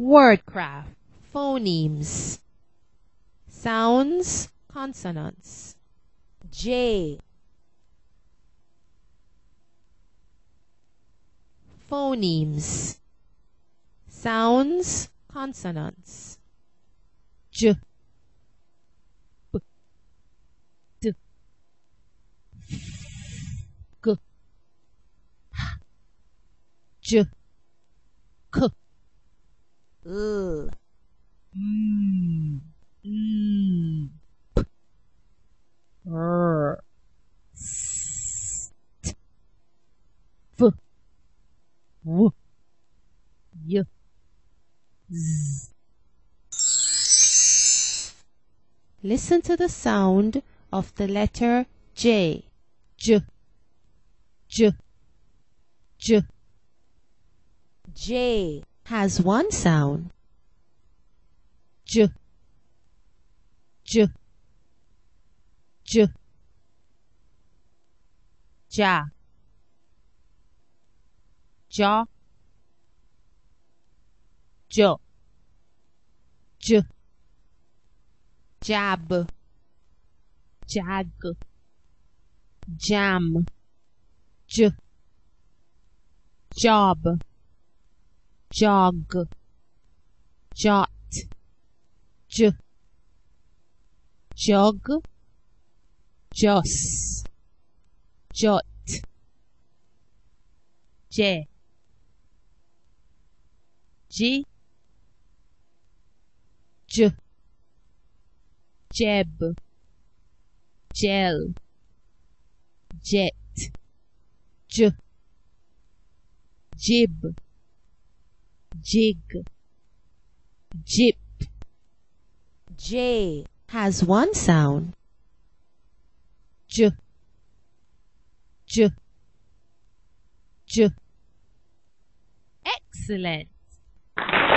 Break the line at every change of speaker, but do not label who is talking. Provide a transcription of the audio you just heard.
Wordcraft. Phonemes. Sounds, consonants.
J,
Phonemes. Sounds, consonants. J,
B, D, G,
J,
K, L, M, N, P, R, S, T, F, W, Y, Z.
Listen to the sound of the letter J. J, J, J.
J,
Has one sound. J, J, J.
Ja, Ja, Jo,
J,
Jab, Jag, Jam,
J,
Job, Jog, Jot,
J,
Jog, Joss, Jot, J, G,
J,
Jeb, Gel, Jet,
J,
Jib, Jig, Jip. J,
has one sound. J, J, J.
excellent.